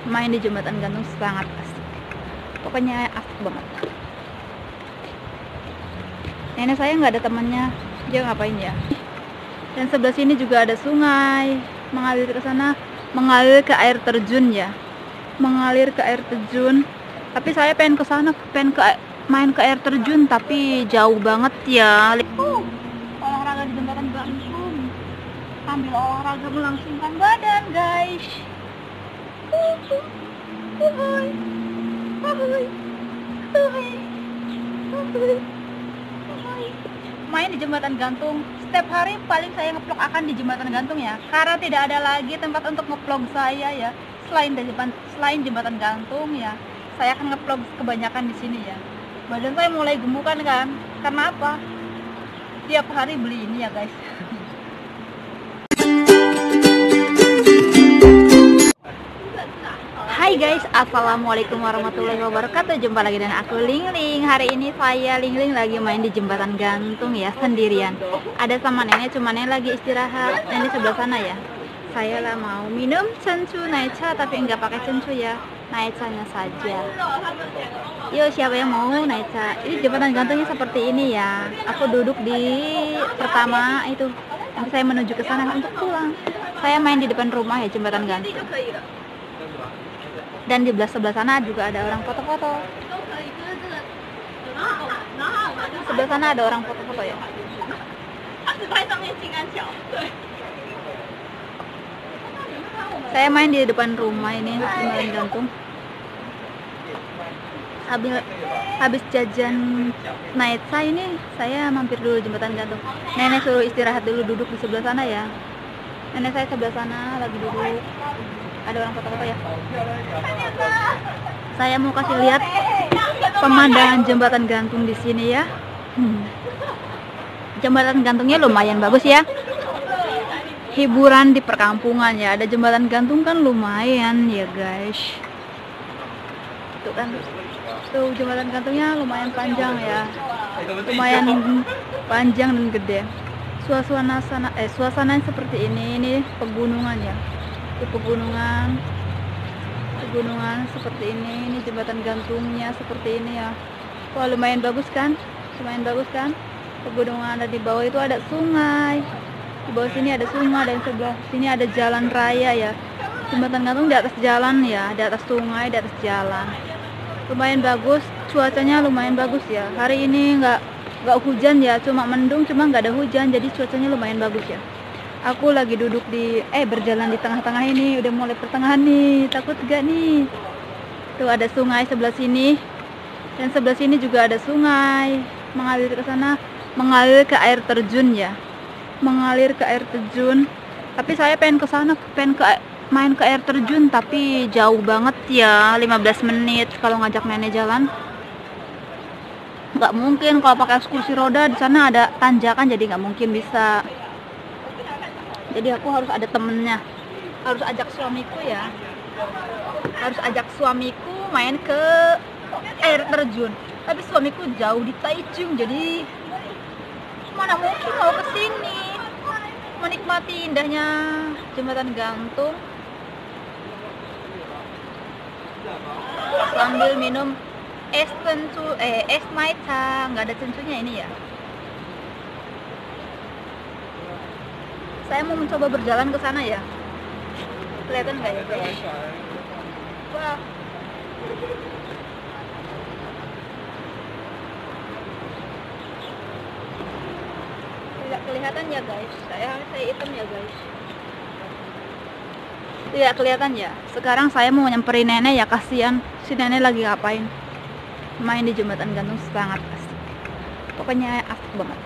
main di jembatan gantung sangat asik. Pokoknya asik banget. Nenek saya nggak ada temannya, dia ngapain ya? Dan sebelah sini juga ada sungai mengalir ke sana, mengalir ke air terjun ya, mengalir ke air terjun. Tapi saya pengen ke sana, main ke air terjun, tapi jauh banget ya. Olahraga di jembatan gantung sambil olahraga melangsingkan badan, guys. Uhuy. Uhuy. Uhuy. Uhuy. Main di jembatan gantung. Setiap hari paling saya ngeplog akan di jembatan gantung ya, karena tidak ada lagi tempat untuk ngeplog saya ya selain jembatan gantung ya. Saya akan ngeplog kebanyakan di sini ya. Badan saya mulai gemukan kan, karena apa? Tiap hari beli ini ya guys. Hai guys, assalamualaikum warahmatullahi wabarakatuh. Jumpa lagi dengan aku Lingling. Hari ini saya Lingling lagi main di jembatan gantung ya, sendirian. Ada sama nenek, cuma nenek lagi istirahat. Nenek sebelah sana ya. Saya lah mau minum senchu naicha, tapi enggak pakai senchu ya, naicanya saja. Yuk, siapa yang mau naicha? Ini jembatan gantungnya seperti ini ya. Aku duduk di pertama itu. Nanti saya menuju ke sana untuk pulang. Saya main di depan rumah ya, jembatan gantung. Dan di sebelah sana juga ada orang foto-foto. Sebelah sana ada orang foto-foto ya. Saya main di depan rumah ini, jembatan gantung. Habis jajan naitsa ini, saya mampir dulu jembatan gantung. Nenek suruh istirahat dulu, duduk di sebelah sana ya. Nenek saya sebelah sana lagi duduk. Ada orang foto-foto ya. Saya mau kasih lihat pemandangan jembatan gantung di sini ya. Jembatan gantungnya lumayan bagus ya. Hiburan di perkampungan ya. Ada jembatan gantung kan lumayan ya guys. Tuh kan. Tuh jembatan gantungnya lumayan panjang ya. Lumayan panjang dan gede. Suasana seperti ini pegunungan ya. Di pegunungan seperti ini jembatan gantungnya seperti ini ya. Wah, lumayan bagus kan, pegunungan. Ada di bawah itu ada sungai, di bawah sini ada sungai, dan sebelah sini ada jalan raya ya. Jembatan gantung di atas jalan ya, di atas sungai, di atas jalan. Lumayan bagus, cuacanya lumayan bagus ya. Hari ini nggak hujan ya, cuma mendung, cuma nggak ada hujan, jadi cuacanya lumayan bagus ya. Aku lagi duduk berjalan di tengah-tengah ini, udah mulai pertengahan nih, takut gak nih? Tuh ada sungai sebelah sini, dan sebelah sini juga ada sungai, mengalir ke sana, mengalir ke air terjun ya, mengalir ke air terjun. Tapi saya pengen ke sana, main ke air terjun, tapi jauh banget ya, 15 menit kalau ngajak nenek jalan. Nggak mungkin kalau pakai kursi roda, di sana ada tanjakan, jadi nggak mungkin bisa. Jadi aku harus ada temennya, harus ajak suamiku ya, harus ajak suamiku main ke air terjun. Tapi suamiku jauh di Taichung, jadi mana mungkin mau ke sini menikmati indahnya jembatan gantung sambil minum es matcha. Nggak ada sensunya ini ya. Saya mau mencoba berjalan ke sana ya. Kelihatan nggak ya guys? Wah. Tidak kelihatan ya guys. Saya hitam ya guys. Tidak kelihatan ya. Sekarang saya mau nyamperin nenek ya, kasihan. Si nenek lagi ngapain? Main di jembatan gantung sangat asik. Pokoknya asik banget.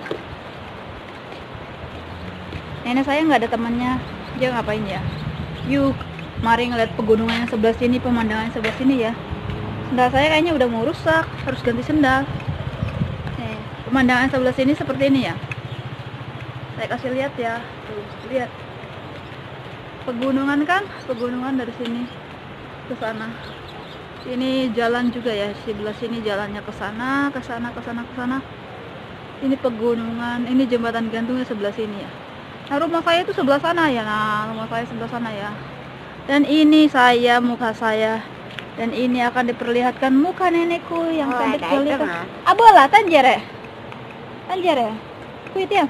Nenek saya nggak ada temannya, dia ngapain ya? Yuk, mari ngeliat pegunungan yang sebelah sini, pemandangan yang sebelah sini ya. Sendal saya kayaknya udah mau rusak, harus ganti sendal. Pemandangan sebelah sini seperti ini ya. Saya kasih lihat ya, tuh lihat. Pegunungan kan, pegunungan dari sini ke sana. Ini jalan juga ya, sebelah sini jalannya ke sana, ke sana, ke sana, ke sana. Ini pegunungan, ini jembatan gantungnya sebelah sini ya. Nah, rumah saya itu sebelah sana ya. Rumah saya sebelah sana ya. Dan ini muka saya. Dan ini akan diperlihatkan muka nenekku yang cantik jelita. Abola tanjere. Tanjere. Kuit ya.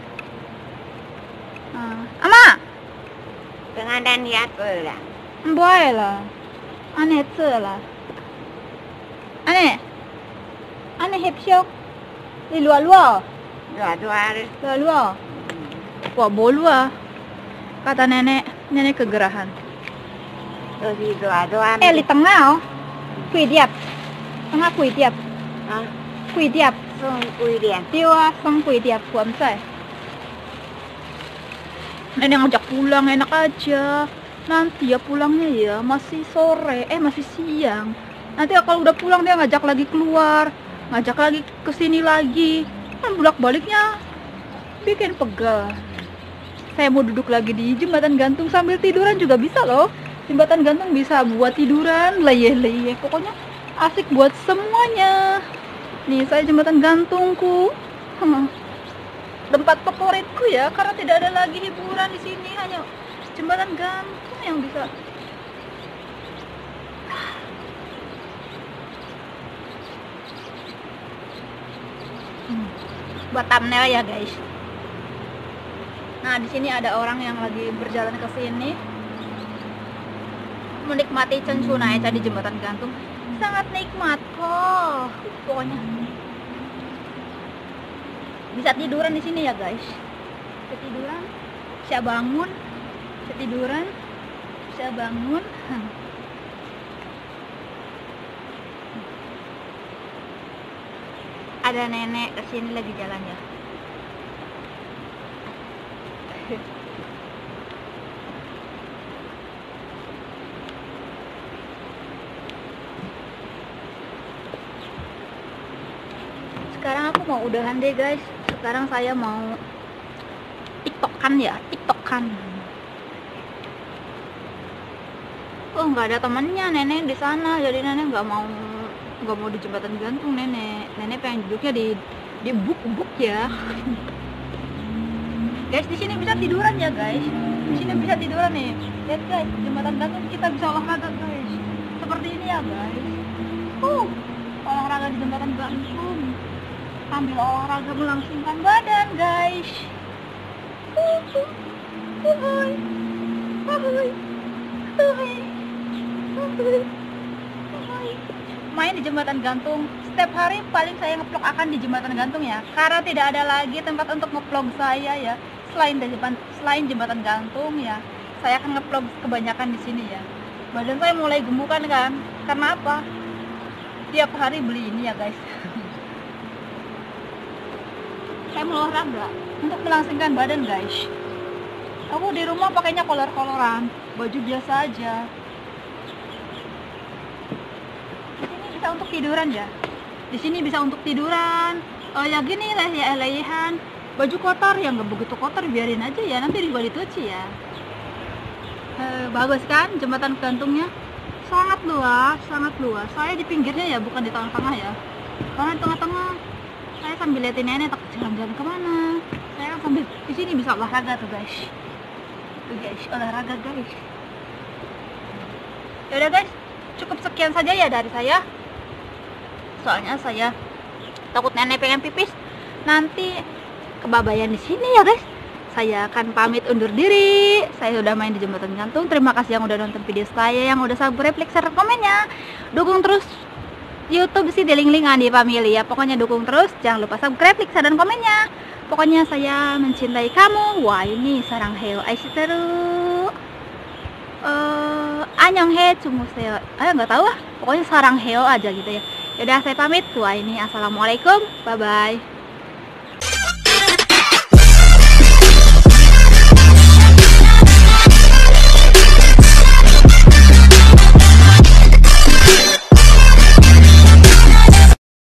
Ama. Pengandan ya lah. Boy lah. Aneh lah. Aneh hepsyok. Di luar. Luar. Wah, bolua. Kata nenek kegerahan. Di tengah oh. Kui tiap. Tengah kui tiap. Kui tiap. Tiwa sang kui tiap kuam saya. Nenek ngajak pulang enak aja. Nanti ya pulangnya ya masih sore, masih siang. Nanti kalau udah pulang dia ngajak lagi keluar, ngajak lagi kesini lagi. Kan bolak-baliknya bikin pegel. Saya mau duduk lagi di jembatan gantung sambil tiduran juga bisa loh. Jembatan gantung bisa buat tiduran, leyeh-leyeh. Pokoknya asik buat semuanya. Nih saya jembatan gantungku. Tempat favoritku ya, karena tidak ada lagi hiburan di sini, hanya jembatan gantung yang bisa. Buat thumbnail ya guys. Nah di sini ada orang yang lagi berjalan ke sini, menikmati Censuna di jembatan gantung. Sangat nikmat kok, pokoknya. Bisa tiduran di sini ya guys. Bisa tiduran, bisa bangun, bisa tiduran, bisa bangun. Ada nenek kesini lagi jalan ya. Sekarang aku mau udahan deh guys. Sekarang saya mau tiktokan ya, tiktokan. Oh nggak ada temannya nenek di sana, jadi nenek nggak mau di jembatan gantung. Nenek pengen duduknya di buk ya. Guys di sini bisa tiduran ya guys. Di sini bisa tiduran nih. Lihat guys, jembatan gantung kita bisa olahraga guys. Seperti ini ya guys. Olahraga di jembatan gantung. Sambil olahraga melangsingkan badan guys. Main di jembatan gantung. Setiap hari paling saya ngeplog akan di jembatan gantung ya, karena tidak ada lagi tempat untuk ngeplog saya ya. Selain jembatan gantung ya, saya akan ngeplog kebanyakan di sini ya. Badan saya mulai gemukan kan. Karena apa? Tiap hari beli ini ya guys. Saya mau olahraga untuk melangsingkan badan guys. Aku di rumah pakainya kolor-koloran, baju biasa aja. Di sini bisa untuk tiduran ya. Di sini bisa untuk tiduran. Oh ya gini leyeh-leyehan. Baju kotor yang nggak begitu kotor biarin aja ya, nanti juga dicuci ya. Bagus kan jembatan gantungnya? Sangat luas, sangat luas. Saya di pinggirnya ya, bukan di tengah-tengah ya. Karena di tengah-tengah saya sambil liatin nenek tak jalan-jalan kemana. Saya sambil di sini bisa olahraga tuh guys. Tuh guys, olahraga guys. Ya udah guys, cukup sekian saja ya dari saya. Soalnya saya takut nenek pengen pipis. Nanti kebabayan di sini ya guys. Saya akan pamit undur diri. Saya udah main di jembatan gantung. Terima kasih yang udah nonton video saya, yang udah subscribe, like, share, komennya. Dukung terus YouTube sih di link Andi Family ya. Pokoknya dukung terus. Jangan lupa subscribe, like, share, dan komennya. Pokoknya saya mencintai kamu. Wah ini sarang heo aisiteru. Annyeonghae jungmuseo. Nggak tahu lah. Pokoknya sarang heo aja gitu ya. Yaudah saya pamit. Wah ini assalamualaikum. Bye bye.